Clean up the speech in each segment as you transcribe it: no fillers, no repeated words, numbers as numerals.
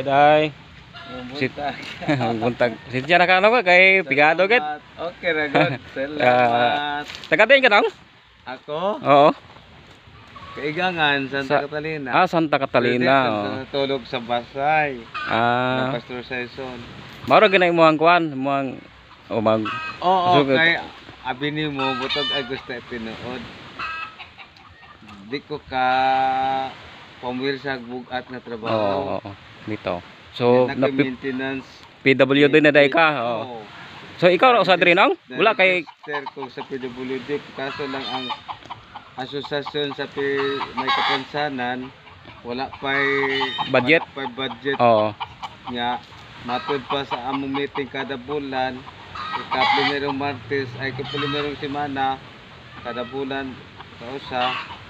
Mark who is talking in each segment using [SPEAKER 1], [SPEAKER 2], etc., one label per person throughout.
[SPEAKER 1] Good ay. Sit. Buntag. Sit siya nakano ka kay pigado gid.
[SPEAKER 2] Okay ra good. Salamat.
[SPEAKER 1] Taga-din ka nang?
[SPEAKER 2] Ako?
[SPEAKER 1] Oo.
[SPEAKER 2] Kaigangan Santa Catalina.
[SPEAKER 1] Santa Catalina.
[SPEAKER 2] Tulog sa Basay.
[SPEAKER 1] Ah.
[SPEAKER 2] Pastor Saison.
[SPEAKER 1] Maro ginay mo ang kuan, mo ang mag.
[SPEAKER 2] Oo, kay abini mo butog ay gusto tinuod. Di ko ka pamwil sa bugat na trabaho.
[SPEAKER 1] Oo. Dito. So
[SPEAKER 2] maintenance
[SPEAKER 1] PWD na dai ka. Oo. So ikaw sa diri nang? Wala kay
[SPEAKER 2] ko sa PWD kaso lang ang asosasyon sa may kapansanan wala pay
[SPEAKER 1] budget. Oo.
[SPEAKER 2] Nga matud pa sa among meeting kada bulan. Ika-primerong Martes ay ika-primerong semana kada bulan sa usa.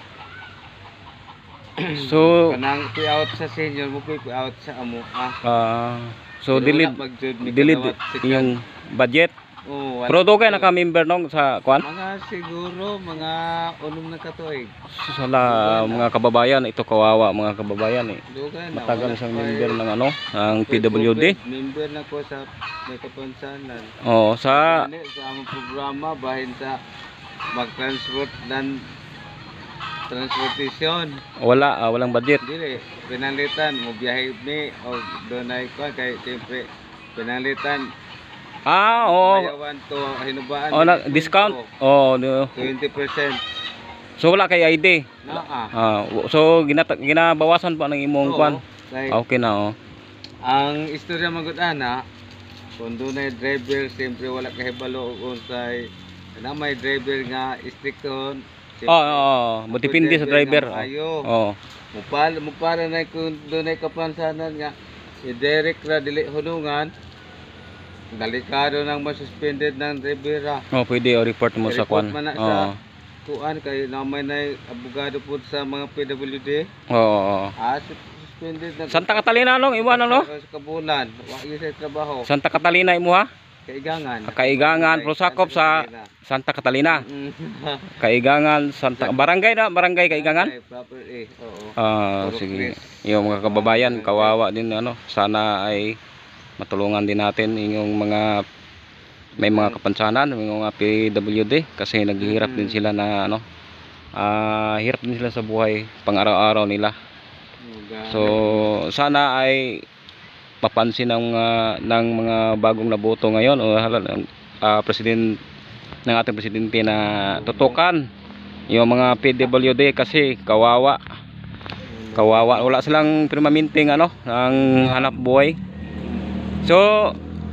[SPEAKER 1] So
[SPEAKER 2] kanang payout sa senior mo payout sa amo.
[SPEAKER 1] So delete yung budget. Pero do kay naka-member nung sa kuan?
[SPEAKER 2] Mga siguro mga unom na katuig.
[SPEAKER 1] Sala mga kababayan ito kawawa mga kababayan eh. Matagal isang member ng ano, ng PWD.
[SPEAKER 2] Member na ko sa may kapansanan.
[SPEAKER 1] Oo, sa
[SPEAKER 2] among programa bahin sa mag-transport dan transportation.
[SPEAKER 1] Walang budget.
[SPEAKER 2] Dili pinalitan mo biyahe mi o donay ko kay siyempre pinalitan.
[SPEAKER 1] Oo.
[SPEAKER 2] Bayawan to hinubaan.
[SPEAKER 1] Discount. Oo,
[SPEAKER 2] 20%.
[SPEAKER 1] So wala kay ID. So ginabawasan pa ng imong kwan. Okay na
[SPEAKER 2] Ang istorya magud ana kung dunay driver siyempre wala kahibalo og unsay na may driver nga istrikton.
[SPEAKER 1] Depende sa driver.
[SPEAKER 2] Mupala na kung dunay kapansanan nga i-direct ra dili hunungan. Delikado nang ma-suspended ng driver.
[SPEAKER 1] Pwede report mo sa kwan.
[SPEAKER 2] Kuan kay namay na abogado pud sa mga PWD. Suspended na.
[SPEAKER 1] Santa Catalina nung iwan ano?
[SPEAKER 2] Sa kabulan, wa sa trabaho.
[SPEAKER 1] Santa Catalina imo ha?
[SPEAKER 2] Kaigangan
[SPEAKER 1] pero sakop sa Santa Catalina. Kaigangan barangay Kaigangan. Sige. Yung mga kababayan kawawa din sana ay matulungan din natin yung mga may mga kapansanan, may mga PWD kasi naghihirap din sila na hirap din sila sa buhay pang-araw-araw nila. So sana ay papansin ng mga bagong naboto ngayon o president ng ating presidente na tutukan yung mga PWD kasi kawawa wala silang permanenteng ng hanap buhay. So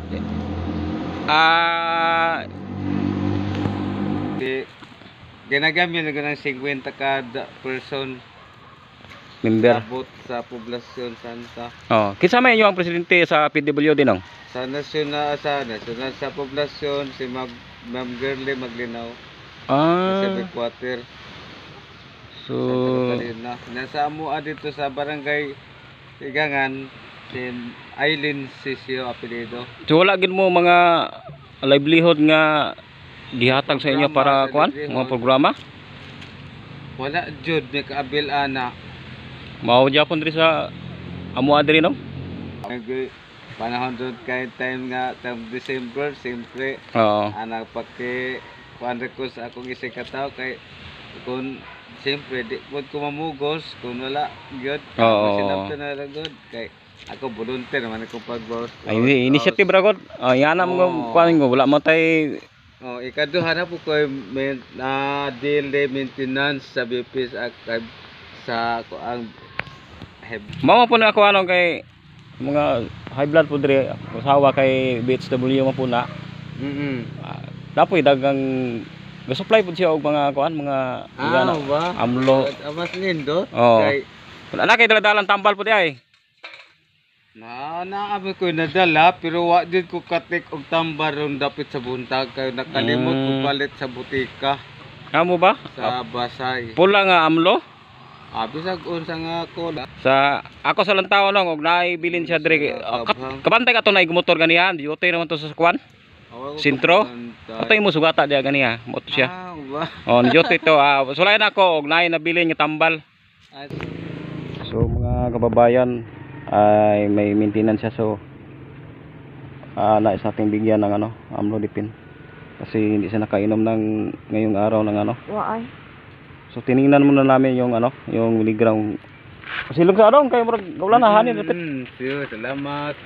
[SPEAKER 2] ginagamit ng 50 kada person
[SPEAKER 1] member
[SPEAKER 2] abot sa poblasyon Santa.
[SPEAKER 1] Kinsa may yung presidente sa PWD nang?
[SPEAKER 2] Sa nasyonal sa poblasyon si Ma'am Girly Maglinaw. Sa Bigwater. So nasa amoa dito sa barangay Tigangan si Aileen Sisio apelyido. So
[SPEAKER 1] wala gid mo mga livelihood nga gihatag sa inyo para kuan mga programa?
[SPEAKER 2] Wala jud may kaabil ana.
[SPEAKER 1] Mao gyapon diri sa amo diri no?
[SPEAKER 2] Panahon doon kay time nga December siyempre anak pagki kuan ko sa akong isig kataw kay kung siyempre di pud ko mamugos kung wala gyud sinabtan na lang gud kay ako volunteer man ako pagbawas.
[SPEAKER 1] Initiative ra gud. Yana mo kuan wala mo tay
[SPEAKER 2] ikaduha na po ko daily maintenance sa BPS sa ang
[SPEAKER 1] mao po na ako kay mga high blood po diri usawa kay BHW mo po na. Dapoy dagang ga-supply po siya og mga kuan mga amlo.
[SPEAKER 2] Amas lindo
[SPEAKER 1] kay ana kay daladalan tambal po di ay.
[SPEAKER 2] Naabi ko nadala pero wa jud ko katik og tambal ron dapit sa buntag kay nakalimot ko palit sa butika.
[SPEAKER 1] Amo ba?
[SPEAKER 2] Sa Basay.
[SPEAKER 1] Pula nga amlo?
[SPEAKER 2] Bisag unsa nga kola.
[SPEAKER 1] Sa ako sa lantaw og naibilin siya diri. Kabantay ka to na igmotor ganihan. Diyote naman to sa kwan. Sintro. Ato imo sugata dia ganiha. Moto siya. Diyote to. Sulayan ako og naay nabilin nga tambal. So mga kababayan, ay may maintenance siya, so nais nating bigyan ng ano, amlodipine kasi hindi siya nakainom ng ngayong araw ng ano.
[SPEAKER 3] Waay.
[SPEAKER 1] So tiningnan muna namin yung ano, yung miligram. Silog sa adong kay murag wala na hanin repit.
[SPEAKER 2] Siyo, salamat.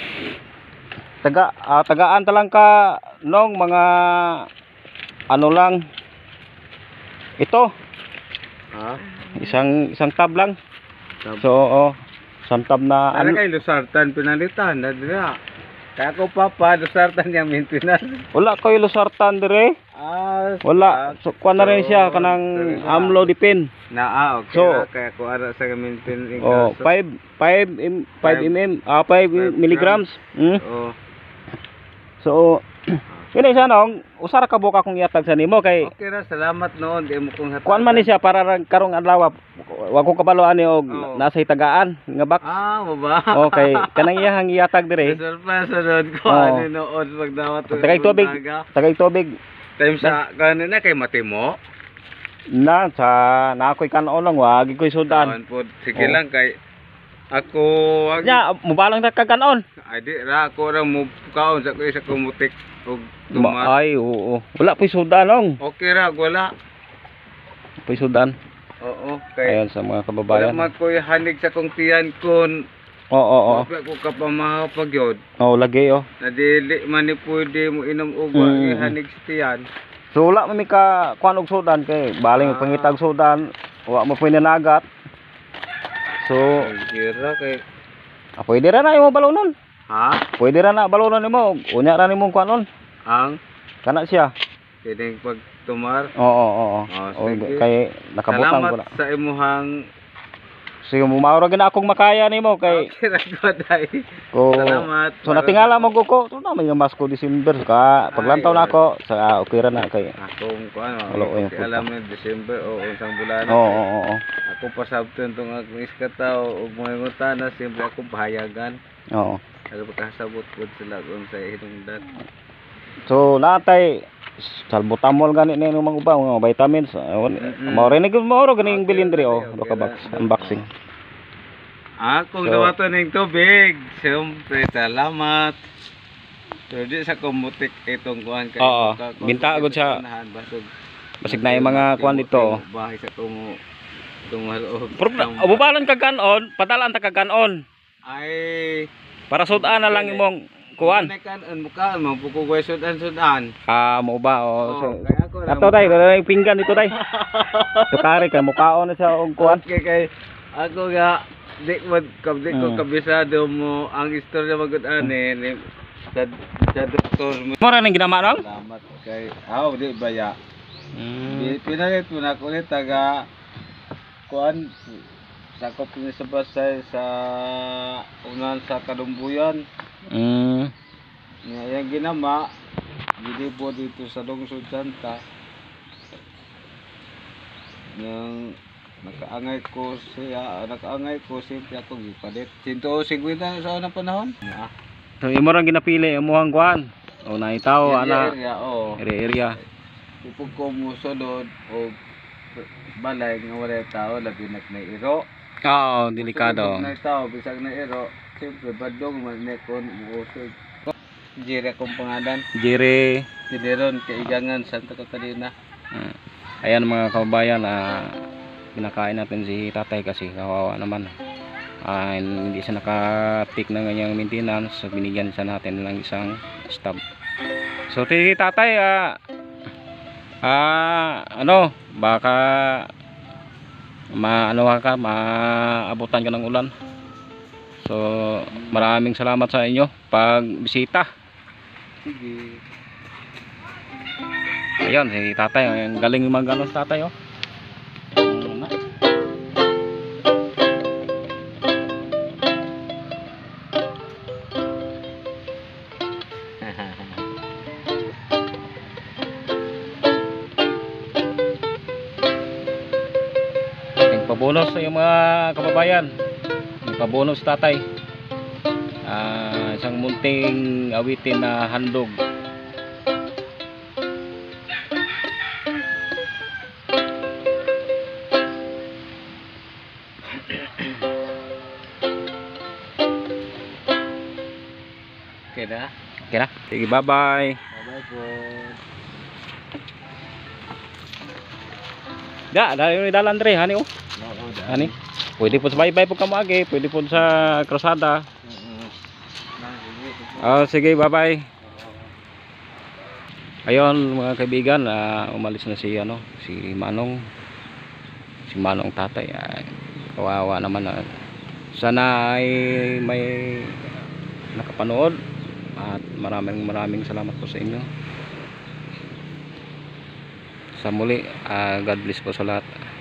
[SPEAKER 1] Tagaan talang ka nung mga ano lang ito,
[SPEAKER 2] Ha?
[SPEAKER 1] isang tab lang.
[SPEAKER 2] Tab.
[SPEAKER 1] So isang tab na
[SPEAKER 2] Ano kay lusartan pinalitan na dira. Kaya ko papa lusartan yung maintenance.
[SPEAKER 1] wala ko ilusartan dire. Wala. So kuha na rin siya kanang amlodipine.
[SPEAKER 2] Okay.
[SPEAKER 1] So,
[SPEAKER 2] kaya ko ara sa maintenance.
[SPEAKER 1] Oh, 5 milligrams.
[SPEAKER 2] Oh.
[SPEAKER 1] So yun siya nong usara ka buka kung iatag sa nimo kay
[SPEAKER 2] Okay ra, salamat noon. Di mo kong hatag.
[SPEAKER 1] kuan man ni siya para karong adlaw wa ko kabaloan ni og
[SPEAKER 2] Oo.
[SPEAKER 1] nasa tagaan nga box.
[SPEAKER 2] Maba.
[SPEAKER 1] Okay, kanang iyang iatag dire.
[SPEAKER 2] Surprise noon ko
[SPEAKER 1] Oo.
[SPEAKER 2] ano noon pagdawat.
[SPEAKER 1] Tagay tubig. Tagay tubig
[SPEAKER 2] Time sa kanina kay matimo.
[SPEAKER 1] na ako'y kanon lang wag ko'y sudan.
[SPEAKER 2] Sige
[SPEAKER 1] Oo.
[SPEAKER 2] lang kay ako
[SPEAKER 1] Nya mubalang ta kag kanon.
[SPEAKER 2] ay di ra ako ra mo kaon sa isa kumutik og tumat.
[SPEAKER 1] Ay oo. Wala po'y sudan long.
[SPEAKER 2] Okay ra wala.
[SPEAKER 1] Po'y sudan.
[SPEAKER 2] Oo, kay
[SPEAKER 1] Ayan sa mga
[SPEAKER 2] wala
[SPEAKER 1] kababayan.
[SPEAKER 2] man ko hanig sa kong tiyan kun
[SPEAKER 1] Oo.
[SPEAKER 2] wala ko kapamahaw pagyod.
[SPEAKER 1] Oh, lagi oh.
[SPEAKER 2] Na dili man ni pwede mo inom og hanig sa tiyan.
[SPEAKER 1] So wala man mi ka kuan og sudan kay baling pangitag sudan, wa mo pwede nagat. So
[SPEAKER 2] Gira kay
[SPEAKER 1] pwede ra na imo balonon.
[SPEAKER 2] ha?
[SPEAKER 1] Pwede ra na balonon nimo. Unya ra nimo kuanon.
[SPEAKER 2] Ang
[SPEAKER 1] Kana siya.
[SPEAKER 2] kining pagtumar.
[SPEAKER 1] Oo.
[SPEAKER 2] Oh, sige.
[SPEAKER 1] Kay nakabutang ko
[SPEAKER 2] Salamat
[SPEAKER 1] na.
[SPEAKER 2] sa imuhang
[SPEAKER 1] Sige mo maura gina akong makaya nimo kay
[SPEAKER 2] okay ra ko dai.
[SPEAKER 1] ko.
[SPEAKER 2] Salamat.
[SPEAKER 1] So natingala mo ko to na may Masko December ka paglantaw na ako sa okay ra na kay.
[SPEAKER 2] Akong kuan
[SPEAKER 1] Wala ko yung
[SPEAKER 2] okay, alam mo December o unsang bulan.
[SPEAKER 1] Oo.
[SPEAKER 2] Ako pasabton tong akong iskataw ug mga ngutana siyempre ako pahayagan.
[SPEAKER 1] Oo.
[SPEAKER 2] Ako pagkasabot pud sila kung sa hinungdan.
[SPEAKER 1] So natay salbutamol gani ni mga uba mga vitamins. Mao rin gud mo ganing bilin diri do ka box unboxing.
[SPEAKER 2] Akong
[SPEAKER 1] So,
[SPEAKER 2] dawaton ning tubig. Siyempre salamat. So di sa kumutik itong kuan kay
[SPEAKER 1] Oo, binta agad siya. Basig na yung mga kuan dito.
[SPEAKER 2] Bahay sa tumo. Tumaloob.
[SPEAKER 1] Ububalan ka kanon, padalan ta ka kanon.
[SPEAKER 2] Ay
[SPEAKER 1] Para sudan na lang imong kuan.
[SPEAKER 2] Kanon mukha mo pukugay sudan.
[SPEAKER 1] Mo ba so.
[SPEAKER 2] Kaya ako
[SPEAKER 1] Ato day, dala pinggan dito day. Tukari kay mukaon na siya og kuan.
[SPEAKER 2] Okay kay ako nga di ko kabisado mo ang istorya magud ani ni sa doktor mo.
[SPEAKER 1] Mo ra ning ginama nang?
[SPEAKER 2] Salamat kay di baya.
[SPEAKER 1] Mm.
[SPEAKER 2] Pinalit mo na ko ni taga kuan sakop ni sa Pasay sa unan sa Kadumbuyan. Nga yung ginama gidi po dito sa Lungsod Santa. Yang nakaangay ko simple ako gipalit 150 sa unang panahon.
[SPEAKER 1] So imo ra ginapili imong kuan. O naitaw ana area.
[SPEAKER 2] Ipog ko musunod o balay nga wala tao labi na iro.
[SPEAKER 1] Oo, delikado.
[SPEAKER 2] Na tao bisag na iro, siyempre badong man ne kon usod. Jire kong pangalan.
[SPEAKER 1] Jire.
[SPEAKER 2] Dileron kaigangan Santa Catalina.
[SPEAKER 1] Ayan mga kababayan, pinakain natin si tatay kasi kawawa naman. Hindi siya naka-take ng kanyang maintenance, so binigyan siya natin ng isang stub. So si tatay, baka maabutan ka ng ulan. So maraming salamat sa inyo pag bisita.
[SPEAKER 2] Sige.
[SPEAKER 1] Ayun si tatay, ang galing mag-ano si tatay Pabonos sa yung mga kababayan. Pabonos tatay. Isang munting awitin na handog. Okay na? Sige, bye-bye.
[SPEAKER 2] Bye-bye po.
[SPEAKER 1] Dahil yung dalan Andre, hani oh.
[SPEAKER 2] Oo,
[SPEAKER 1] Hani. Pwede po sa bye-bye po kamagi, pwede po sa krusada. Sige, bye-bye. Ayun mga kaibigan, umalis na si Manong. Si Manong tatay. Kawawa naman. Sana ay may nakapanood at maraming salamat po sa inyo. Sa muli, God bless po sa lahat.